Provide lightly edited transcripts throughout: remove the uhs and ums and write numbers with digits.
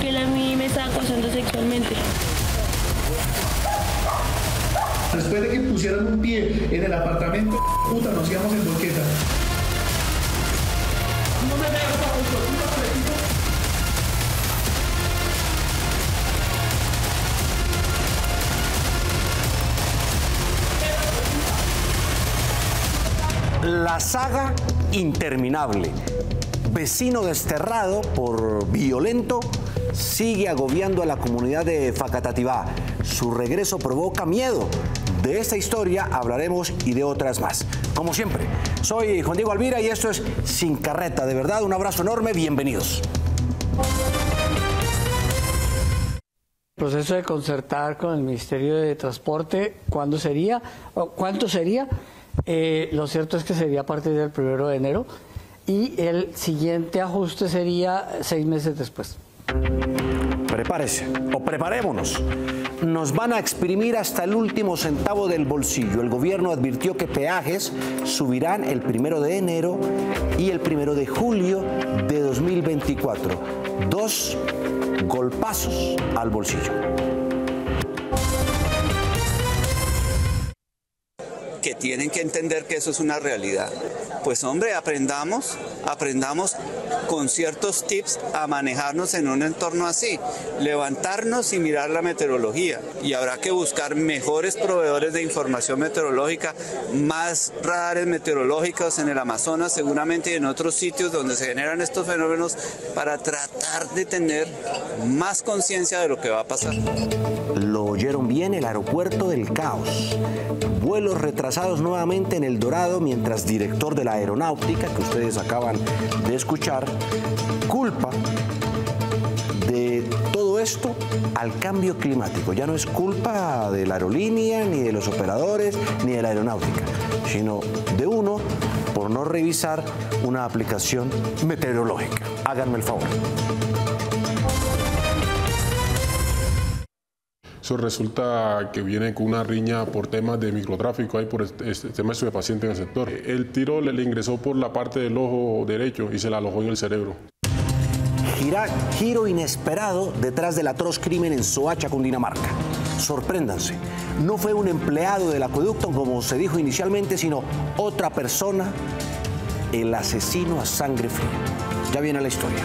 que él a mí me estaba acosando sexualmente. Después de que pusieran un pie en el apartamento, puta, nos íbamos en volqueta. No me dejes, La saga interminable. Vecino desterrado por violento sigue agobiando a la comunidad de Facatativá. Su regreso provoca miedo. De esta historia hablaremos y de otras más. Como siempre, soy Juan Diego Alvira y esto es Sin Carreta. De verdad, un abrazo enorme, bienvenidos. Proceso de concertar con el Ministerio de Transporte, ¿cuándo sería? ¿Cuánto sería? Lo cierto es que sería a partir del 1 de enero y el siguiente ajuste sería 6 meses después. Prepárese o preparémonos. Nos van a exprimir hasta el último centavo del bolsillo. El gobierno advirtió que peajes subirán el 1 de enero y el 1 de julio de 2024. 2 golpazos al bolsillo. Que tienen que entender que eso es una realidad. Pues hombre, aprendamos con ciertos tips a manejarnos en un entorno así, levantarnos y mirar la meteorología. Y habrá que buscar mejores proveedores de información meteorológica, más radares meteorológicos en el Amazonas seguramente y en otros sitios donde se generan estos fenómenos para tratar de tener más conciencia de lo que va a pasar. Lo oyeron bien, el aeropuerto del caos. Vuelos retrasados nuevamente en El Dorado, mientras director de la aeronáutica, que ustedes acaban de escuchar, culpa de todo esto al cambio climático. Ya no es culpa de la aerolínea, ni de los operadores, ni de la aeronáutica, sino de uno por no revisar una aplicación meteorológica. Háganme el favor. Eso resulta que viene con una riña por temas de microtráfico, hay por este tema de estupefaciente en el sector. El tiro le ingresó por la parte del ojo derecho y se le alojó en el cerebro. Giro inesperado detrás del atroz crimen en Soacha, Cundinamarca. Sorpréndanse, no fue un empleado del acueducto como se dijo inicialmente, sino otra persona, el asesino a sangre fría. Ya viene la historia.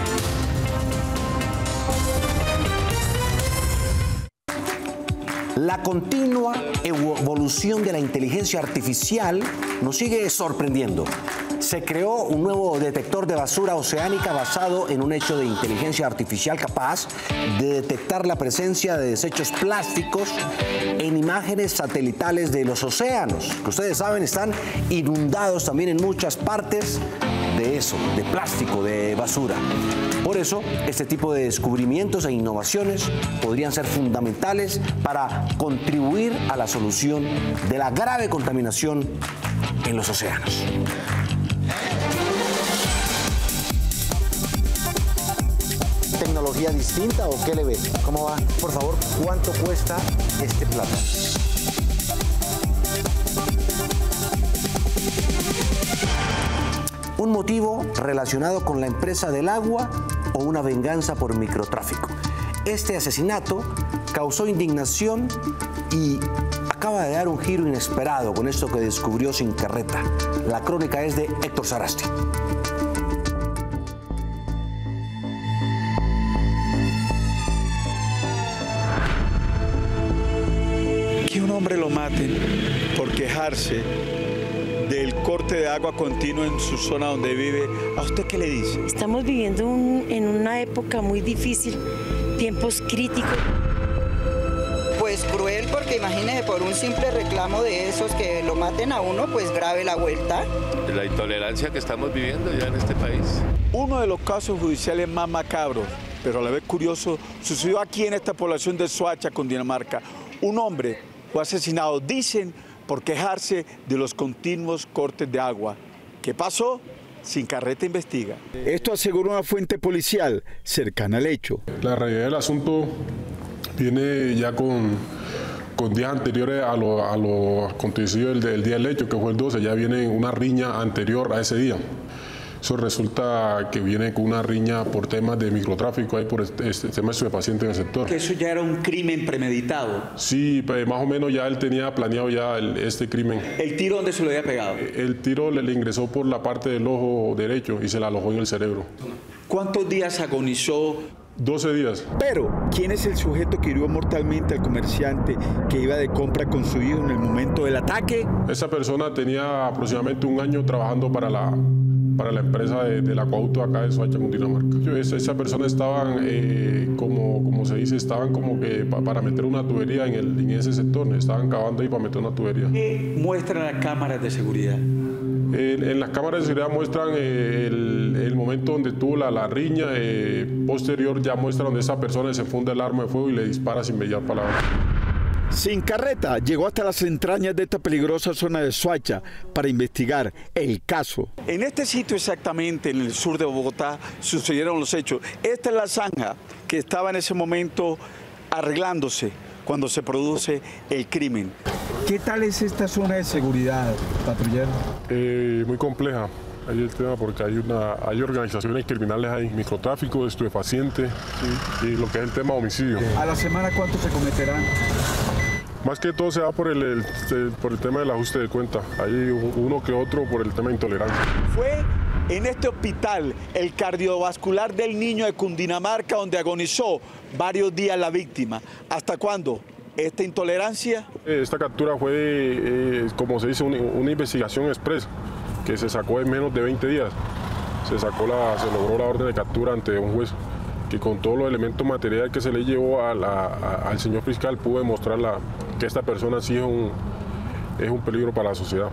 La continua evolución de la inteligencia artificial nos sigue sorprendiendo. Se creó un nuevo detector de basura oceánica basado en un hecho de inteligencia artificial capaz de detectar la presencia de desechos plásticos en imágenes satelitales de los océanos, que ustedes saben están inundados también en muchas partes de eso, de plástico, de basura. Por eso, este tipo de descubrimientos e innovaciones podrían ser fundamentales para contribuir a la solución de la grave contaminación en los océanos. ¿Tecnología distinta o qué le ve? ¿Cómo va? Por favor, ¿cuánto cuesta este plato? ¿Un motivo relacionado con la empresa del agua o una venganza por microtráfico? Este asesinato causó indignación y acaba de dar un giro inesperado con esto que descubrió Sin Carreta. La crónica es de Héctor Sarasti. Que un hombre lo maten por quejarse del corte de agua continuo en su zona donde vive, ¿a usted qué le dice? Estamos viviendo en una época muy difícil, tiempos críticos. Pues cruel, porque imagínese, por un simple reclamo de esos que lo maten a uno, pues grave la vuelta. La intolerancia que estamos viviendo ya en este país. Uno de los casos judiciales más macabros, pero a la vez curioso, sucedió aquí en esta población de Soacha, Cundinamarca. Un hombre fue asesinado, dicen, por quejarse de los continuos cortes de agua. ¿Qué pasó? Sin Carreta investiga. Esto aseguró una fuente policial cercana al hecho. La realidad del asunto viene ya con días anteriores a lo acontecido el día del hecho, que fue el 12, ya viene una riña anterior a ese día. Eso resulta que viene con una riña por temas de microtráfico, hay por este tema de estupefacientes en el sector. ¿Que eso ya era un crimen premeditado? Sí, pues más o menos ya él tenía planeado ya este crimen. ¿El tiro dónde se lo había pegado? El tiro le ingresó por la parte del ojo derecho y se le alojó en el cerebro. ¿Cuántos días agonizó? 12 días. Pero, ¿quién es el sujeto que hirió mortalmente al comerciante que iba de compra con su hijo en el momento del ataque? Esa persona tenía aproximadamente un año trabajando para la empresa del acueducto acá de Soacha, Cundinamarca. Esa persona estaban, como se dice, estaban como que para meter una tubería en ese sector, estaban cavando ahí para meter una tubería. ¿Qué muestran las cámaras de seguridad? En las cámaras de seguridad muestran el momento donde tuvo la riña, posterior ya muestra donde esa persona desenfunda el arma de fuego y le dispara sin mediar palabra. Sin carreta llegó hasta las entrañas de esta peligrosa zona de Soacha para investigar el caso. En este sitio exactamente, en el sur de Bogotá, sucedieron los hechos. Esta es la zanja que estaba en ese momento arreglándose cuando se produce el crimen. ¿Qué tal es esta zona de seguridad, patrullero? Muy compleja. Ahí el tema porque hay organizaciones criminales, hay microtráfico, estupefacientes, sí, y lo que es el tema homicidio. ¿A la semana cuántos se cometerán? Más que todo se va por el tema del ajuste de cuenta. Hay uno que otro por el tema de intolerancia. Fue en este hospital, el cardiovascular del niño de Cundinamarca, donde agonizó varios días la víctima. ¿Hasta cuándo? ¿Esta intolerancia? Esta captura fue, como se dice, una investigación express que se sacó en menos de 20 días. Se logró la orden de captura ante un juez que con todos los elementos materiales que se le llevó al señor fiscal pudo demostrar que esta persona sí es un peligro para la sociedad.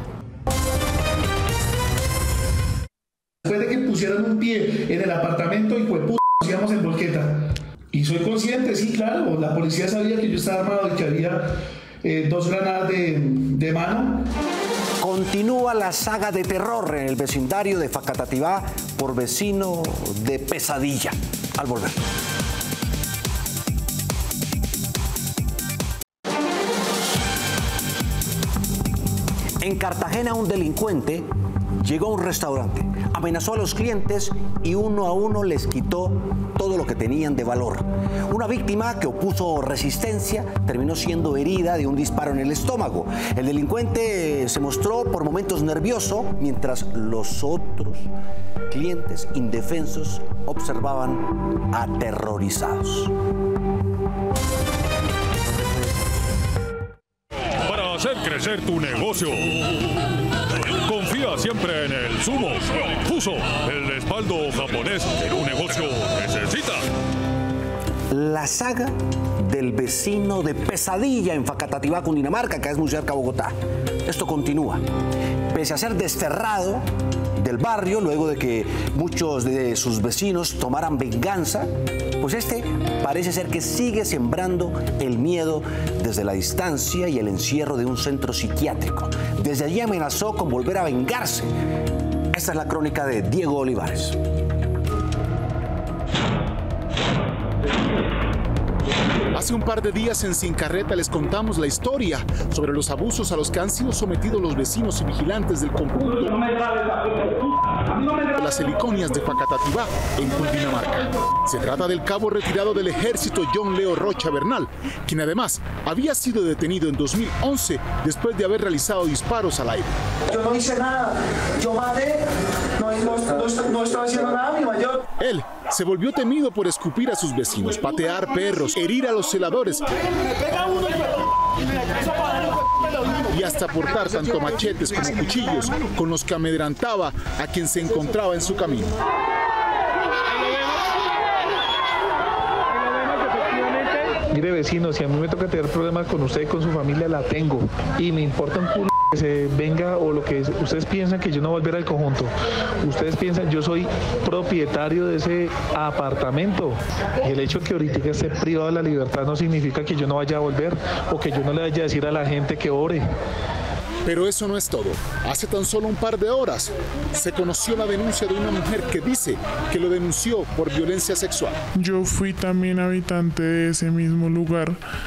Después de que pusieran un pie en el apartamento y pues nos íbamos en volqueta. Y soy consciente, sí, claro, la policía sabía que yo estaba armado y que había 2 granadas de mano. Continúa la saga de terror en el vecindario de Facatativá por vecino de pesadilla. Al volver. En Cartagena, un delincuente llegó a un restaurante, amenazó a los clientes y uno a uno les quitó todo lo que tenían de valor. Una víctima que opuso resistencia terminó siendo herida de un disparo en el estómago. El delincuente se mostró por momentos nervioso mientras los otros clientes indefensos observaban aterrorizados. Para hacer crecer tu negocio, confía siempre en el Sumo. Fuso, el respaldo japonés que un negocio necesita. La saga del vecino de pesadilla en Facatativá, Cundinamarca, que es muy cerca a Bogotá. Esto continúa. Pese a ser desterrado del barrio, luego de que muchos de sus vecinos tomaran venganza, pues este parece ser que sigue sembrando el miedo desde la distancia y el encierro de un centro psiquiátrico. Desde allí amenazó con volver a vengarse. Esta es la crónica de Diego Olivares. Hace un par de días en Sin Carreta les contamos la historia sobre los abusos a los que han sido sometidos los vecinos y vigilantes del conjunto de las Heliconias de Facatativá, en Cundinamarca. Se trata del cabo retirado del ejército John Leo Rocha Bernal, quien además había sido detenido en 2011 después de haber realizado disparos al aire. Yo no hice nada, yo maté, no estaba haciendo nada, mi mayor. Él se volvió temido por escupir a sus vecinos, patear perros, herir a los celadores y hasta portar tanto machetes como cuchillos con los que amedrentaba a quien se encontraba en su camino. Mire, vecino, si a mí me toca tener problemas con usted y con su familia, la tengo. Y me importa un culo que se venga o lo que ustedes piensan que yo no volveré al conjunto. Ustedes piensan, yo soy propietario de ese apartamento. Y el hecho de que ahorita esté privado de la libertad no significa que yo no vaya a volver o que yo no le vaya a decir a la gente que ore. Pero eso no es todo. Hace tan solo un par de horas se conoció la denuncia de una mujer que dice que lo denunció por violencia sexual. Yo fui también habitante de ese mismo lugar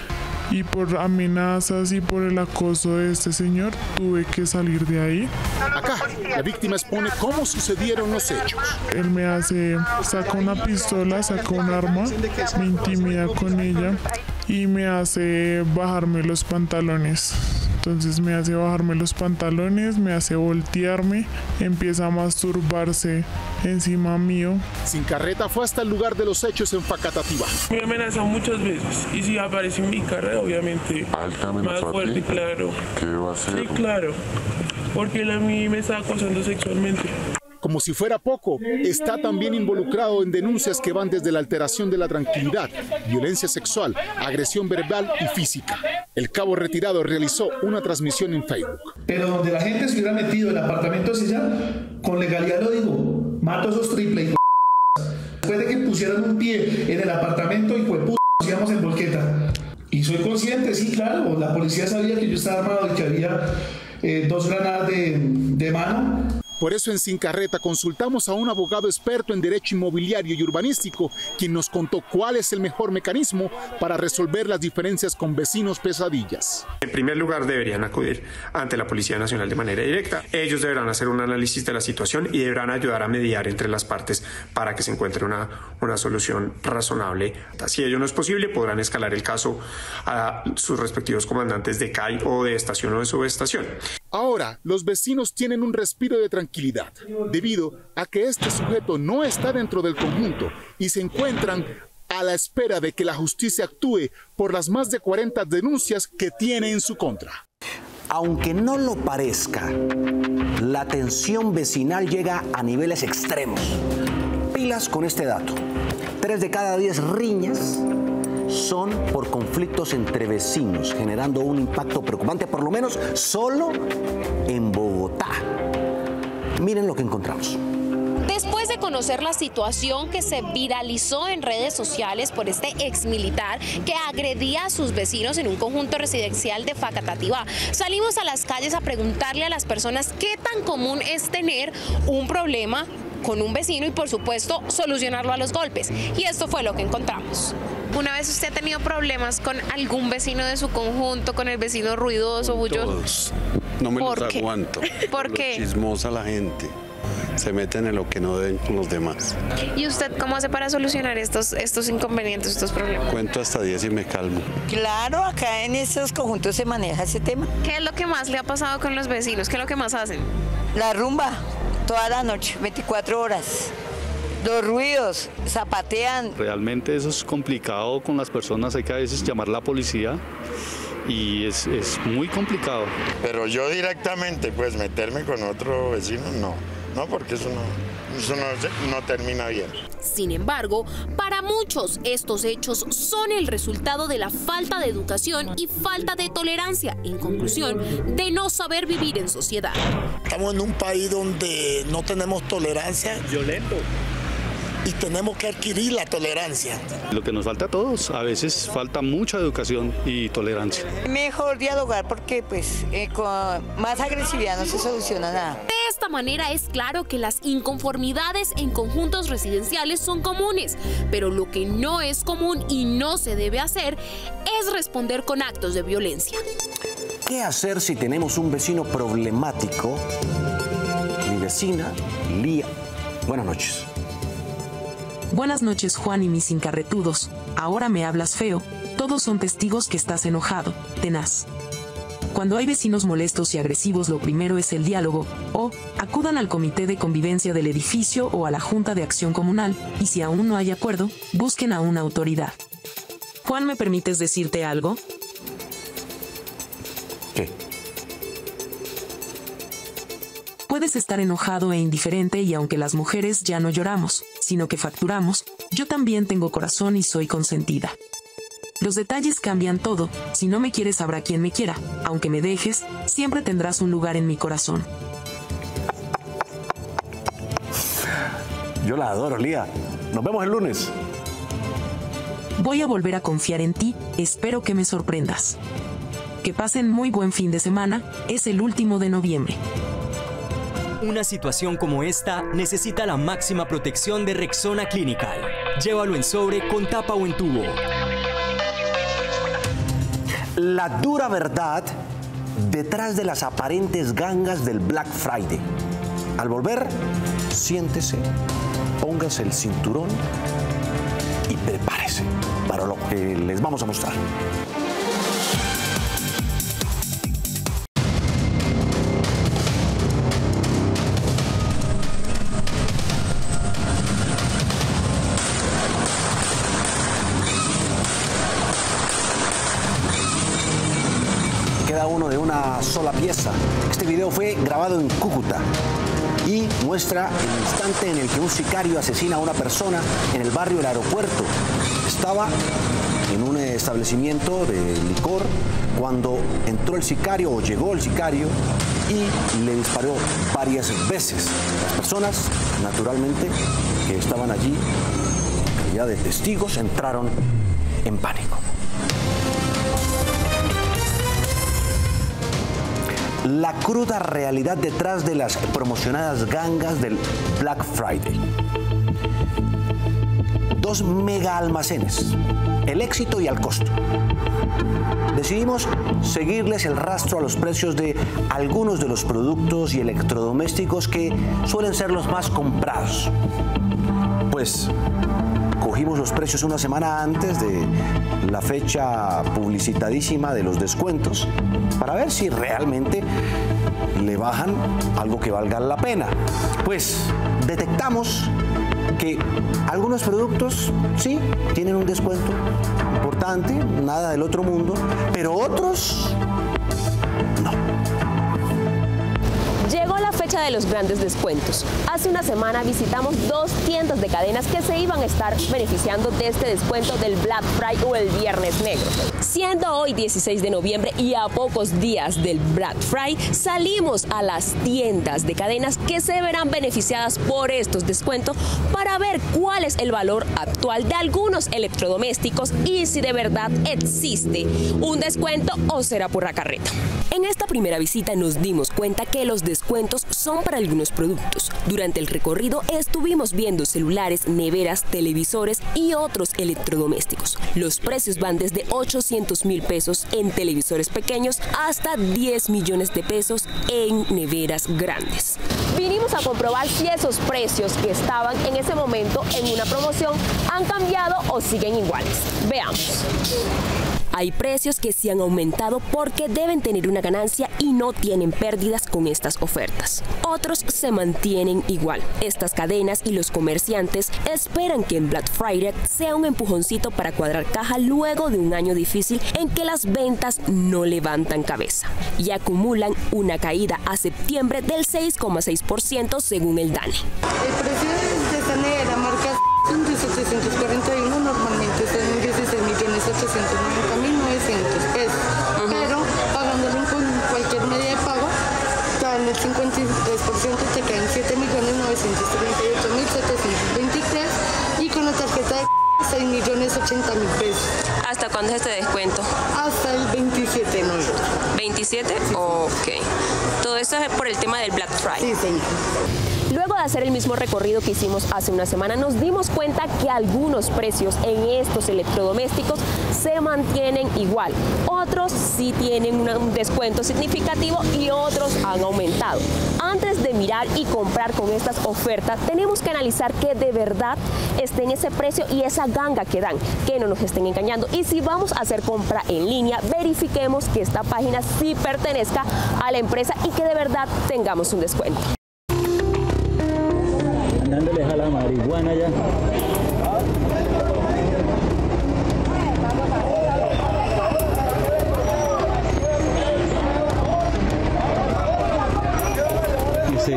y por amenazas y por el acoso de este señor tuve que salir de ahí. Acá, la víctima expone cómo sucedieron los hechos. Él me saca una pistola, saca un arma, me intimida con ella y me hace bajarme los pantalones. Entonces me hace bajarme los pantalones, me hace voltearme, empieza a masturbarse encima mío. Sincarreta fue hasta el lugar de los hechos en Facatativá. Me amenazó muchas veces y si aparece en mi carrera, obviamente, más fuerte, claro. ¿Qué va a hacer? Sí, claro, porque él a mí me está acosando sexualmente. Como si fuera poco, está también involucrado en denuncias que van desde la alteración de la tranquilidad, violencia sexual, agresión verbal y física. El cabo retirado realizó una transmisión en Facebook. Pero donde la gente se hubiera metido el apartamento ese ya, con legalidad lo digo, mato esos triple. Después de que pusieran un pie en el apartamento y nos íbamos en volqueta. Y soy consciente, sí, claro, la policía sabía que yo estaba armado y que había 2 granadas de mano. Por eso en Sincarreta consultamos a un abogado experto en derecho inmobiliario y urbanístico, quien nos contó cuál es el mejor mecanismo para resolver las diferencias con vecinos pesadillas. En primer lugar, deberían acudir ante la Policía Nacional de manera directa. Ellos deberán hacer un análisis de la situación y deberán ayudar a mediar entre las partes para que se encuentre una solución razonable. Si ello no es posible, podrán escalar el caso a sus respectivos comandantes de CAI o de estación o de subestación. Ahora, los vecinos tienen un respiro de tranquilidad, debido a que este sujeto no está dentro del conjunto y se encuentran a la espera de que la justicia actúe por las más de 40 denuncias que tiene en su contra. Aunque no lo parezca, la tensión vecinal llega a niveles extremos. Pilas con este dato. 3 de cada 10 riñas son por conflictos entre vecinos, generando un impacto preocupante, por lo menos solo en Bogotá. Miren lo que encontramos. Después de conocer la situación que se viralizó en redes sociales por este exmilitar que agredía a sus vecinos en un conjunto residencial de Facatativá, salimos a las calles a preguntarle a las personas qué tan común es tener un problema con un vecino y, por supuesto, solucionarlo a los golpes. Y esto fue lo que encontramos. ¿Una vez usted ha tenido problemas con algún vecino de su conjunto, con el vecino ruidoso, bulloso? Todos. No me los aguanto. ¿Por qué? Chismosa la gente. Se meten en lo que no deben con los demás. ¿Y usted cómo hace para solucionar estos inconvenientes, estos problemas? Cuento hasta 10 y me calmo. Claro, acá en estos conjuntos se maneja ese tema. ¿Qué es lo que más le ha pasado con los vecinos? ¿Qué es lo que más hacen? La rumba, toda la noche, 24 horas. Los ruidos, zapatean. Realmente eso es complicado con las personas, hay que a veces llamar a la policía y es muy complicado. Pero yo directamente, pues meterme con otro vecino, no, porque eso no termina bien. Sin embargo, para muchos estos hechos son el resultado de la falta de educación y falta de tolerancia, en conclusión, de no saber vivir en sociedad. Estamos en un país donde no tenemos tolerancia. Violento. Y tenemos que adquirir la tolerancia. Lo que nos falta a todos, a veces falta mucha educación y tolerancia. Mejor dialogar porque pues con más agresividad no se soluciona nada. De esta manera es claro que las inconformidades en conjuntos residenciales son comunes, pero lo que no es común y no se debe hacer es responder con actos de violencia. ¿Qué hacer si tenemos un vecino problemático? Mi vecina, Lía. Buenas noches. Buenas noches, Juan y mis incarretudos. Ahora me hablas feo. Todos son testigos que estás enojado, tenaz. Cuando hay vecinos molestos y agresivos, lo primero es el diálogo, o acudan al comité de convivencia del edificio o a la Junta de Acción Comunal, y si aún no hay acuerdo, busquen a una autoridad. Juan, ¿me permites decirte algo? ¿Qué? Puedes estar enojado e indiferente y aunque las mujeres ya no lloramos, sino que facturamos, yo también tengo corazón y soy consentida. Los detalles cambian todo, si no me quieres habrá quien me quiera, aunque me dejes, siempre tendrás un lugar en mi corazón. Yo la adoro, Lía. Nos vemos el lunes. Voy a volver a confiar en ti, espero que me sorprendas. Que pasen muy buen fin de semana, es el último de noviembre. Una situación como esta necesita la máxima protección de Rexona Clinical. Llévalo en sobre con tapa o en tubo. La dura verdad detrás de las aparentes gangas del Black Friday. Al volver, siéntese, póngase el cinturón y prepárese para lo que les vamos a mostrar. Cada uno de una sola pieza. Este video fue grabado en Cúcuta y muestra el instante en el que un sicario asesina a una persona en el barrio del Aeropuerto. Estaba en un establecimiento de licor cuando entró el sicario o llegó el sicario y le disparó varias veces. Las personas, naturalmente, que estaban allí, en calidad de testigos, entraron en pánico. La cruda realidad detrás de las promocionadas gangas del Black Friday. 2 mega almacenes, el éxito y al costo. Decidimos seguirles el rastro a los precios de algunos de los productos y electrodomésticos que suelen ser los más comprados. Pues cogimos los precios una semana antes de la fecha publicitadísima de los descuentos para ver si realmente le bajan algo que valga la pena. Pues detectamos que algunos productos sí tienen un descuento importante, nada del otro mundo, pero otros no. Llegó la fecha de los grandes descuentos. Hace una semana visitamos 2 tiendas de cadenas que se iban a estar beneficiando de este descuento del Black Friday o el Viernes Negro. Siendo hoy 16 de noviembre y a pocos días del Black Friday, salimos a las tiendas de cadenas que se verán beneficiadas por estos descuentos para ver cuál es el valor actual de algunos electrodomésticos y si de verdad existe un descuento o será por la carreta. En esta primera visita nos dimos cuenta que los descuentos son para algunos productos. Durante el recorrido estuvimos viendo celulares, neveras, televisores y otros electrodomésticos. Los precios van desde 800,000 pesos en televisores pequeños hasta 10 millones de pesos en neveras grandes. Vinimos a comprobar si esos precios que estaban en ese momento en una promoción han cambiado o siguen iguales. Veamos. Hay precios que sí han aumentado porque deben tener una ganancia y no tienen pérdidas con estas ofertas. Otros se mantienen igual. Estas cadenas y los comerciantes esperan que en Black Friday sea un empujoncito para cuadrar caja luego de un año difícil en que las ventas no levantan cabeza y acumulan una caída a septiembre del 6,6% según el DANE. El precio de esta nevera marca de 741 normalmente está en 16.890.900 pesos, pero pagándolo con cualquier media de pago, en el 53% te caen 7.938.723 y con la tarjeta de 6.080.000 pesos. ¿Hasta cuándo es este descuento? Hasta el 27 de noviembre. ¿27? Sí. Ok. Todo esto es por el tema del Black Friday. Sí, señor. Luego de hacer el mismo recorrido que hicimos hace una semana, nos dimos cuenta que algunos precios en estos electrodomésticos se mantienen igual. Otros sí tienen un descuento significativo y otros han aumentado. Antes de mirar y comprar con estas ofertas, tenemos que analizar que de verdad esté en ese precio y esa ganga que dan, que no nos estén engañando. Y si vamos a hacer compra en línea, verifiquemos que esta página sí pertenezca a la empresa y que de verdad tengamos un descuento. Dándoles a la marihuana ya. Sí.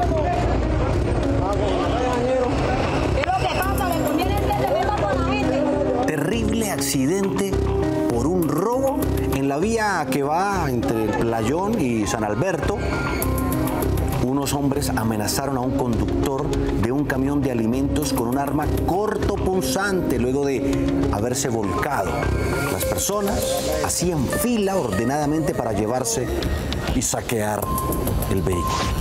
Terrible accidente por un robo en la vía que va entre Playón y San Alberto. Unos hombres amenazaron a un conductor de un camión de alimentos con un arma cortopunzante luego de haberse volcado. Las personas hacían fila ordenadamente para llevarse y saquear el vehículo.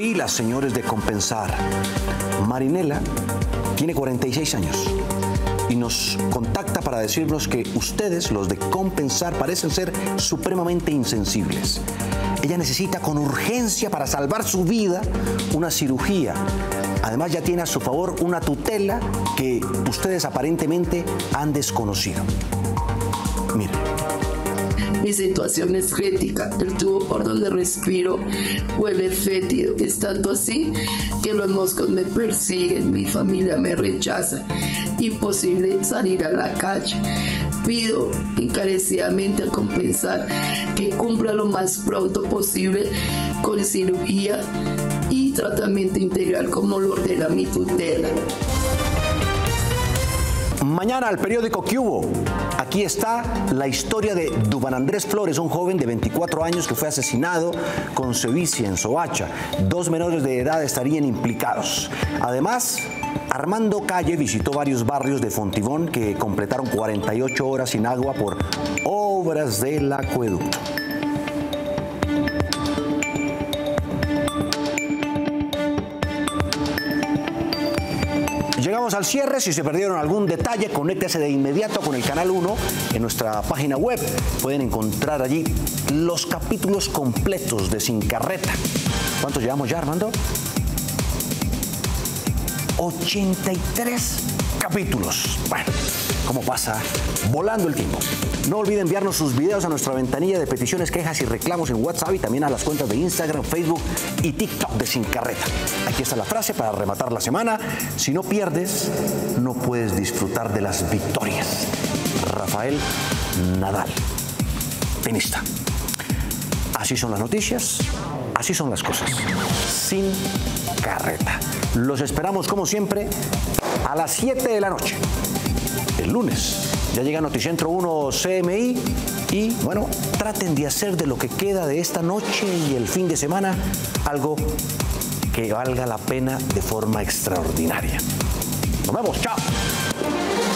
Pilas, señores de Compensar. Marinela tiene 46 años y nos contacta para decirnos que ustedes, los de Compensar, parecen ser supremamente insensibles. Ella necesita con urgencia, para salvar su vida, una cirugía. Además, ya tiene a su favor una tutela que ustedes aparentemente han desconocido. Miren. Mi situación es crítica. El tubo por donde respiro huele fétido. Es tanto así que los moscos me persiguen, mi familia me rechaza. Imposible salir a la calle. Pido encarecidamente a Compensar que cumpla lo más pronto posible con cirugía y tratamiento integral como lo ordena mi tutela. Mañana al periódico ¿Qué hubo? Aquí está la historia de Duván Andrés Flores, un joven de 24 años que fue asesinado con sevicia en Soacha. 2 menores de edad estarían implicados. Además, Armando Calle visitó varios barrios de Fontibón que completaron 48 horas sin agua por obras del acueducto. Llegamos al cierre. Si se perdieron algún detalle, conéctese de inmediato con el Canal 1 en nuestra página web. Pueden encontrar allí los capítulos completos de Sin Carreta. ¿Cuántos llevamos ya, Armando? 83 capítulos. Bueno, ¿cómo pasa? Volando el tiempo. No olviden enviarnos sus videos a nuestra ventanilla de peticiones, quejas y reclamos en WhatsApp y también a las cuentas de Instagram, Facebook y TikTok de Sin Carreta. Aquí está la frase para rematar la semana: si no pierdes, no puedes disfrutar de las victorias. Rafael Nadal, tenista. Así son las noticias, así son las cosas. Sin Carreta. Los esperamos como siempre a las 7 de la noche. El lunes ya llega Noticentro 1 CMI y bueno, traten de hacer de lo que queda de esta noche y el fin de semana algo que valga la pena de forma extraordinaria. Nos vemos, chao.